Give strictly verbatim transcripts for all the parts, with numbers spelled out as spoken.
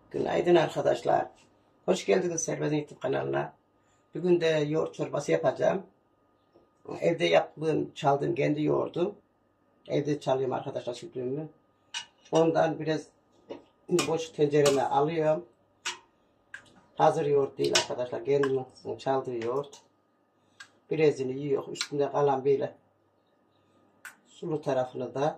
Günaydın arkadaşlar. Hoş geldiniz Servet'in YouTube kanalına. Bugün de yoğurt çorbası yapacağım. Evde yaptığım, çaldığım kendi yoğurdum. Evde çalıyorum arkadaşlar sütümü. Ondan biraz boş tencereme alıyorum. Hazır yoğurt değil arkadaşlar. Kendimin çaldığı yoğurt. Birazını yiyor. Üstünde kalan böyle sulu tarafını da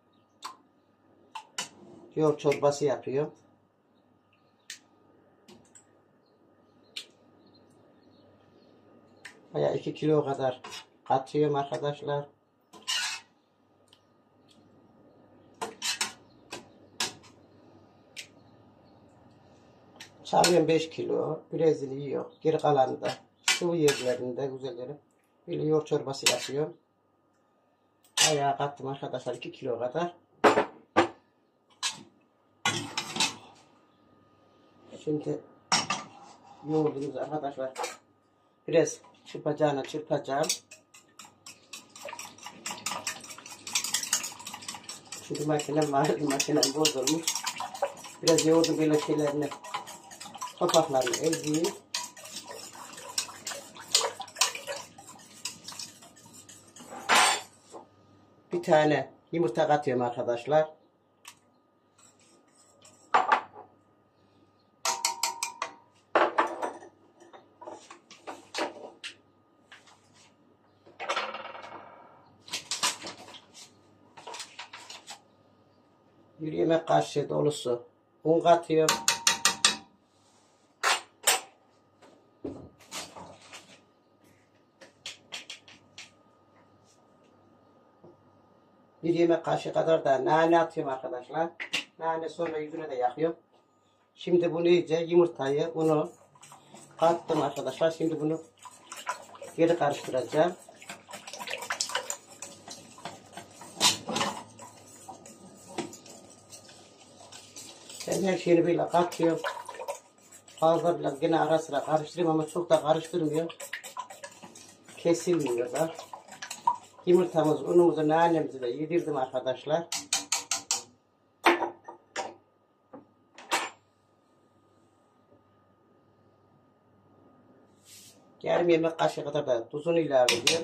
yoğurt çorbası yapıyorum. Baya iki kilo kadar atıyorum arkadaşlar. Çalıyorum beş kilo. Birazını yiyor. Geri kalanı da sıvı yerlerinde güzelleri. Böyle yoğurt çorbası yapıyorum. Bayağı kattım arkadaşlar. iki kilo kadar. Şimdi yoğurdumuzu arkadaşlar biraz çırpacağına çırpacağım. Çünkü makinem var. Makinem bozulmuş. Biraz yoğurdum böyle şeylerini, topaklarını ezeyim. Bir tane yumurta katıyorum arkadaşlar. Bir yemek kaşığı dolusu un katıyorum. Bir yemek kaşığı kadar da nane atıyorum arkadaşlar. Nane sonra yüzüne de yakıyorum. Şimdi bunu iyice yumurtayı, unu kattım arkadaşlar. Şimdi bunu geri karıştıracağım. Ben her şeyini böyle katıyorum. Fazla bile yine ara sıra karıştırıyorum ama çok da karıştırmıyor. Kesilmiyor da. Yumurtamızı, unumuzu, nanemizi de yedirdim arkadaşlar. Yarım yemek kaşığı kadar da tuzunu ilave ediyorum.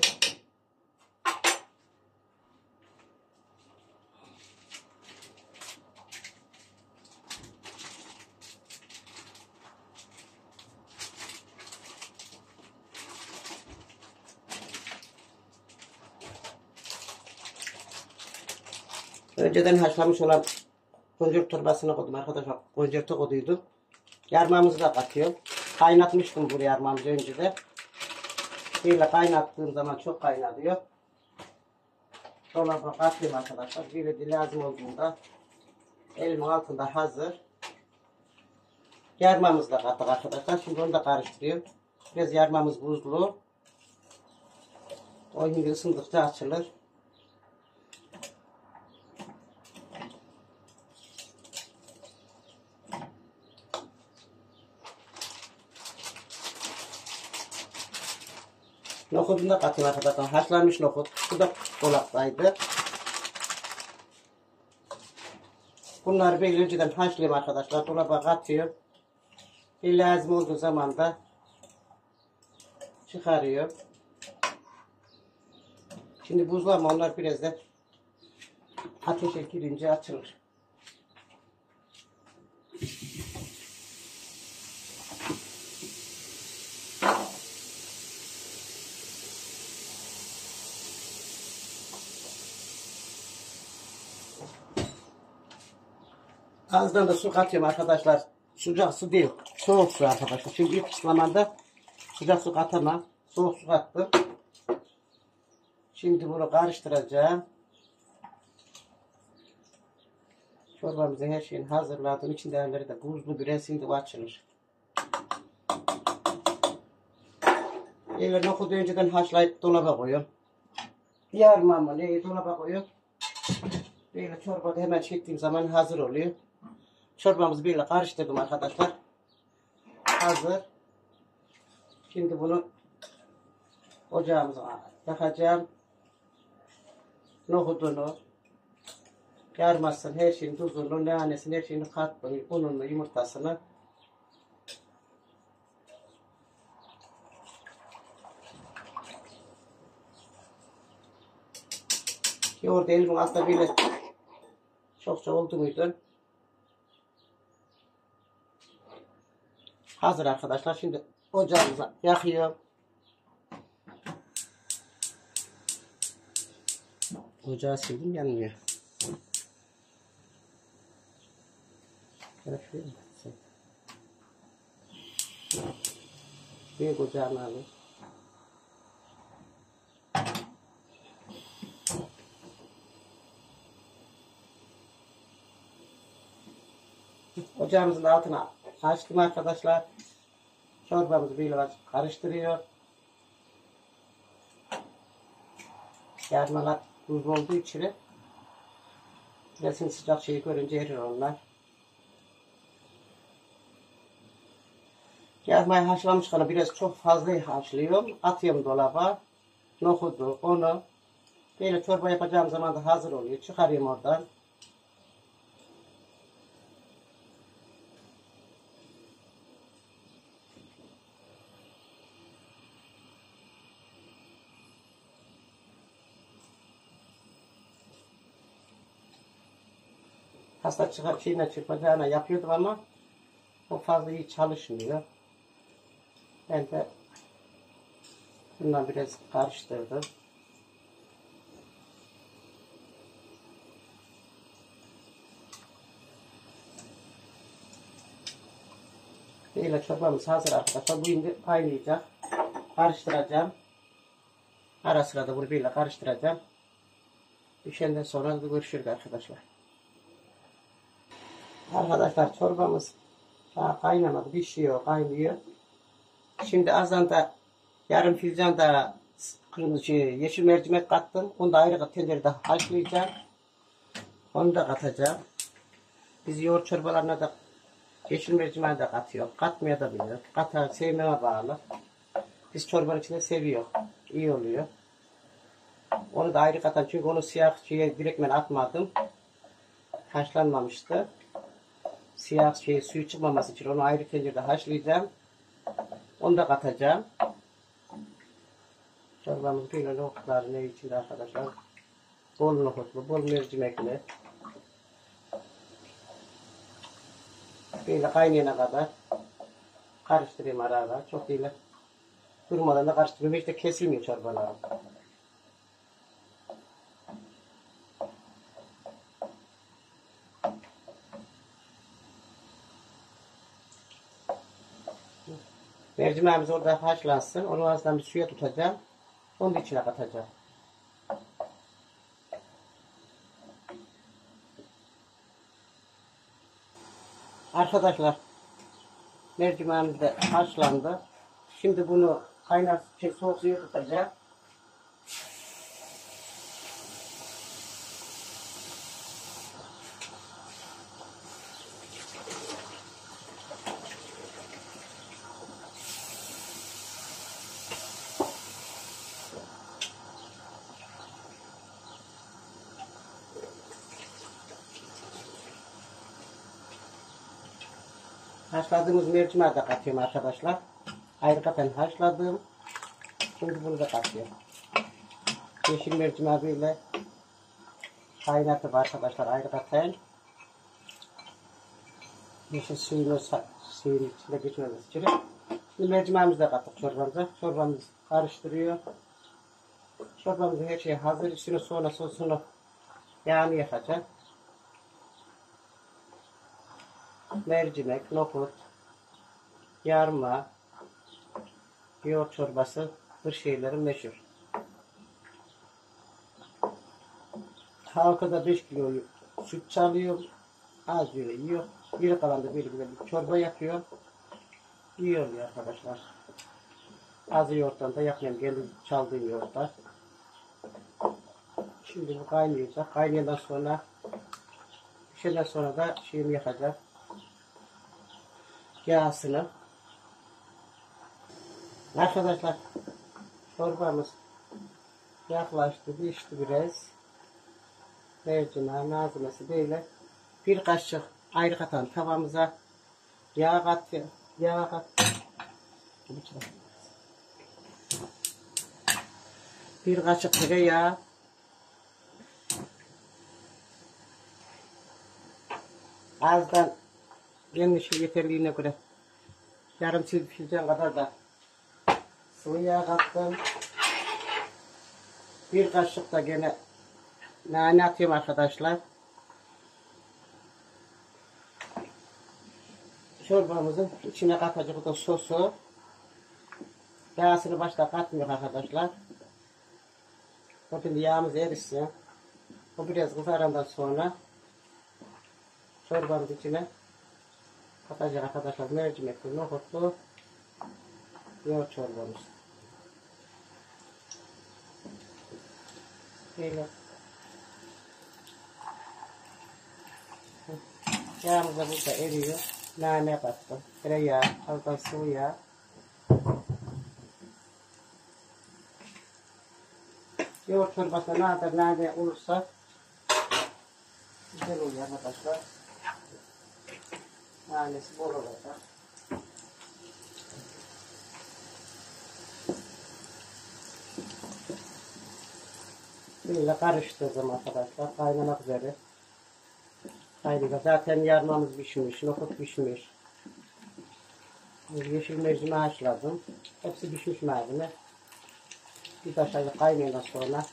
Önceden haşlamış olan koncur torbasına koydum arkadaşlar. Koncurta koyduydum. Yarmamızı da katıyorum. Kaynatmıştım bu yarmamızı önceden. Böyle kaynattığım zaman çok kaynatıyor. Dolaba katıyorum arkadaşlar. Böyle de lazım olduğunda elimin altında hazır. Yarmamızı da kattık arkadaşlar. Şimdi onu da karıştırıyorum. Biraz yarmamız buzlu. O şimdi ısındıkça açılır. Nohudunu da katıyorum arkadaşlar. Haşlanmış nohut. Bu da dolaptaydı. Bunları böyle önceden haşlıyorum arkadaşlar. Dolaba katıyorum. Bir lazım olduğu zaman da çıkarıyorum. Şimdi buzlama onlar biraz da ateşe girince açılır. Azdan da su katıyorum arkadaşlar. Sıcak su değil. Soğuk su arkadaşlar. Çünkü ilk ıslamanda sıcak su katamam. Soğuk su kattım. Şimdi bunu karıştıracağım. Çorbamızı her şeyini hazırladım. İçindekileri de buzlu biraz şimdi açılır. Yerlerini okudu önceden haşlayıp dolaba koyuyorum. Yarmamı neyi dolaba koyuyorum. Böyle çorbada hemen çektiğim zaman hazır oluyor. Çorbamızı böyle karıştırdım arkadaşlar. Hazır. Şimdi bunu ocağımıza yakacağım. Nohudunu, Yarmasın, her şeyin tuzunu, nanesini, her şeyini kattım. Ununu, yumurtasını. Yoğurdu elimin altında böyle çok çok oldu muydu? Hazır arkadaşlar. Şimdi ocağımızı yakıyorum. Ocağı sildim, yanmıyor. Şöyle şuraya mı? Büyük ocağını alayım. Ocağımızın altına açtım arkadaşlar. Çorbamızı böyle karıştırıyor. Yarmalar tuzlu olduğu için biraz sıcak şeyi görünce erir onlar. Yarmayı haşlamış kadar biraz çok fazla haşlıyorum. Atıyorum dolaba. Nohudu, onu. Böyle çorba yapacağım zaman da hazır oluyor. Çıkarıyorum oradan. Hasta çıkar şeyine çırpacağına yapıyordum ama o fazla iyi çalışmıyor. Ben de bundan biraz karıştırdım. Böyle çorbamız hazır arkadaşlar. Bu şimdi kaynayacak. Karıştıracağım. Ara sıra da bunu böyle karıştıracağım. Pişenden sonra da görüşürüz arkadaşlar. Arkadaşlar çorbamız daha kaynamadı. Pişiyor, kaynıyor. Şimdi azdan da yarım fincan da kırmızı yeşil mercimek kattım. Onu da ayrı tencerede haşlayacağım. Onu da katacağım. Biz yoğurt çorbalarına da yeşil mercimeği de katıyor. Katmaya da bilir. Katar sevmeme bağlı. Biz çorbanın içinde seviyor. İyi oluyor. Onu da ayrı katan çünkü onu siyah şeye direktmen atmadım. Haşlanmamıştı. Siyah şey suyu çıkmaması için onu ayrı tencerede haşlayacağım. Onu da katacağım. Çorbamız böyle nohutlar ne içinde arkadaşlar. Bol nohutlu, bol mercimekli. Böyle kaynayana kadar karıştırayım ara ara. Çok iyi. Durmadan da karıştırıyorum. Hiç de kesilmiyor çorbalar. Mercimeğimiz orada haşlansın. Onu azdan bir suya tutacağım. Onu da içine katacağım. Arkadaşlar mercimeğimiz de haşlandı. Şimdi bunu kaynar şey, soğuk suya tutacağım. Haşladığımız mercimeği de katıyorum arkadaşlar. Ayrıca haşladım. Şimdi bunu da katıyorum. Yeşil mercimeği böyle kaynatıp arkadaşlar ayrıca yeşil suyunu suyun içinde geçmemiz için. Şimdi mercimeğimizi de kattık çorbamıza. Çorbamız karıştırıyor. Çorbamızın her şeyi hazır. Üstüne sonra sosunu yağını yakacağım. Mercimek, nohut, yarma, yoğurt çorbası bu şeylerin meşhur. Halkada beş kilo süt çalıyor. Az böyle yiyor. Geri kalan da böyle böyle bir çorba yapıyor. İyi oluyor arkadaşlar. Az yoğurttan da yapmayayım. Kendi çaldığım yoğurtlar. Şimdi bu kaynayacak. Kaynayandan sonra pişenden sonra da şeyimi yakacağım. Yağsını. Arkadaşlar çorbamız yaklaştı, pişti biraz. mercimeği, malzemesi böyle. Bir kaşık ayrı katan tavamıza yağ katıyor. Yağ kat. Bir kaşık tereyağı. Azdan yenmişim yeterliğine göre. Yarım fincan kadar da sıvı yağ kattım. Bir kaşık da gene nane atıyorum arkadaşlar. Çorbamızın içine katacak da sosu. Yağsını başta katmıyor arkadaşlar. O şimdi yağımız erişsin. O biraz kızarandan sonra çorbamız içine katacak arkadaşlar. Mercimekli, nohutlu yoğurt çorbamız. Böyle. Yağımız da burada eriyor. Nane kattım. Tereyağı, azdan sıvı yağ. Yoğurt çorbasına ne kadar nane olursa güzel oluyor arkadaşlar. Nanesi bol olacak. Böyle karıştırdım arkadaşlar. Kaynamak üzere. Kaynıyor. Zaten yarmamız pişmiş. Nohut pişmiş. Yeşil mercimeği haşladım. Hepsi pişmiş malzeme. Bir aşağıya kaynayana sonra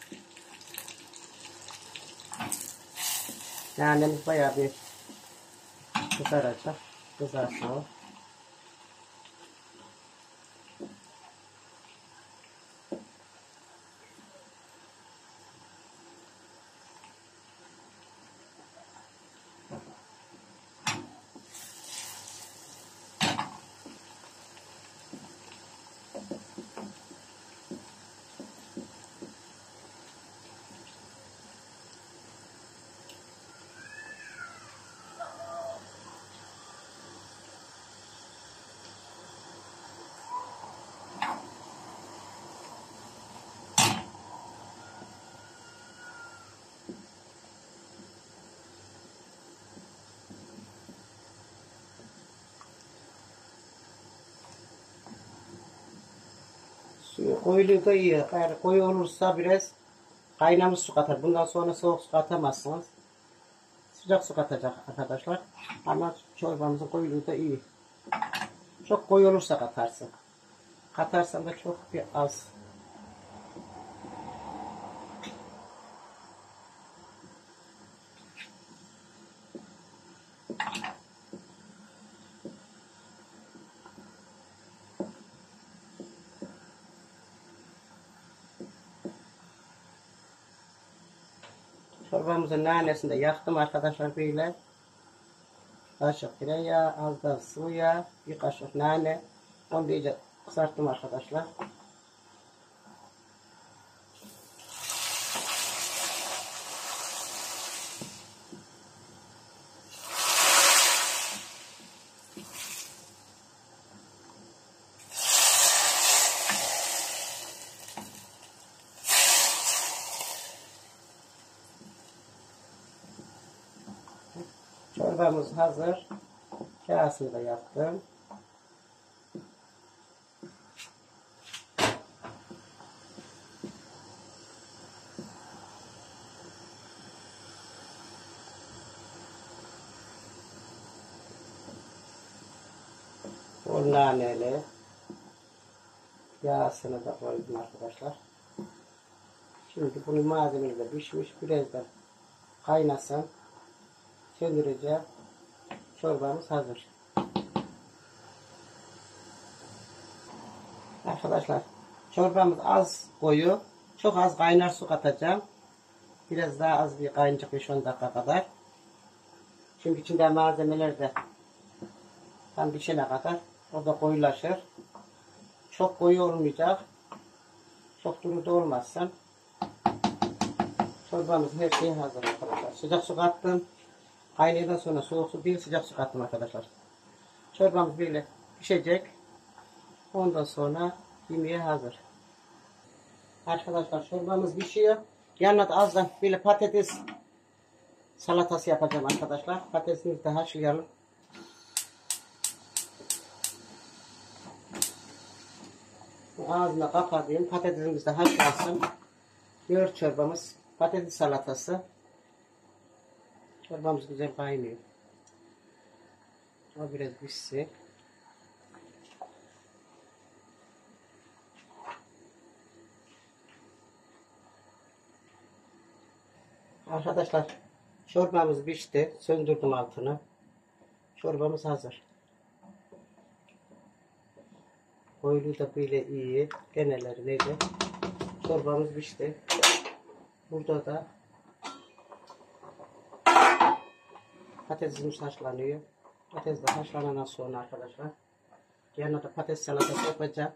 nanemiz bayağı bir kızaracak. Kızarsın o. Suyu koyuluğu da iyi. Eğer koyu olursa biraz kaynamış su katar. Bundan sonra soğuk su katamazsınız. Sıcak su katacak arkadaşlar. Ama çorbamızın koyuluğu da iyi. Çok koyu olursa katarsın. Katarsan da çok bir az. Çorbamızın nanesini de yaktım arkadaşlar böyle. Kaşık tereyağı, az da sıvı yağ, bir kaşık nane. Onu da iyice kızarttım arkadaşlar. Çorbamız hazır. Kağısını da yaptım. Bol naneli. Yağsını da koydum arkadaşlar. Şimdi bunun malzemeleri de pişmiş. Birazdan kaynasın. Söndüreceğim. Çorbamız hazır. Arkadaşlar çorbamız az koyu. Çok az kaynar su katacağım. Biraz daha az bir kaynayacak beş on dakika kadar. Çünkü içinde malzemeler de tam pişene kadar o da koyulaşır. Çok koyu olmayacak. Çok duru da olmazsın. Çorbamız her şey hazır arkadaşlar. Sıcak su kattım. Kaynadan sonra soğuk su değil sıcak su kattım arkadaşlar. Çorbamız böyle pişecek. Ondan sonra yemeğe hazır. Arkadaşlar çorbamız pişiyor. Yanına da azdan böyle patates salatası yapacağım arkadaşlar. Patatesimizi de haşlayalım. Ağzına kapatayım. Patatesimiz de haşlansın. Yoğurt çorbamız, patates salatası. Çorbamız güzel kaynıyor. O biraz pişsin. Arkadaşlar çorbamız pişti. Söndürdüm altını. Çorbamız hazır. Boylu da böyle iyi. Geneleri neydi? Çorbamız pişti. Burada da patatesimiz haşlanıyor. Patates de haşlanana sonra arkadaşlar yanına da patates salatası yapacağım.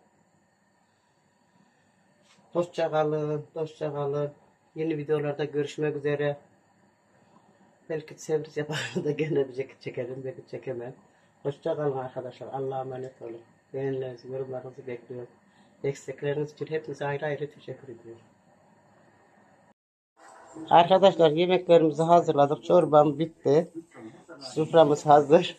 Hoşça kalın, hoşça kalın. Yeni videolarda görüşmek üzere. Belki sürpriz yaparım da gene bir çekerim, belki çekemem. Hoşça kalın arkadaşlar. Allah'a emanet olun. Beğenilerinizi, yorumlarınızı bekliyorum. Destekleriniz için hepinize ayrı ayrı teşekkür ediyorum. Arkadaşlar yemeklerimizi hazırladık. Çorbam bitti. Soframız hazır.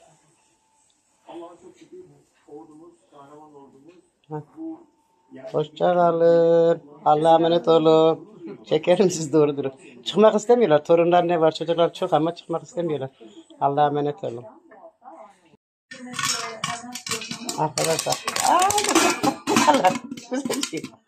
Hoşça kalın. Allah'a emanet olun. Çekerim siz doğru durun. Çıkmak istemiyorlar. Torunlar ne var? Çocuklar çok ama çıkmak istemiyorlar. Allah'a emanet olun. Arkadaşlar. Aa, Allah. Güzel şey.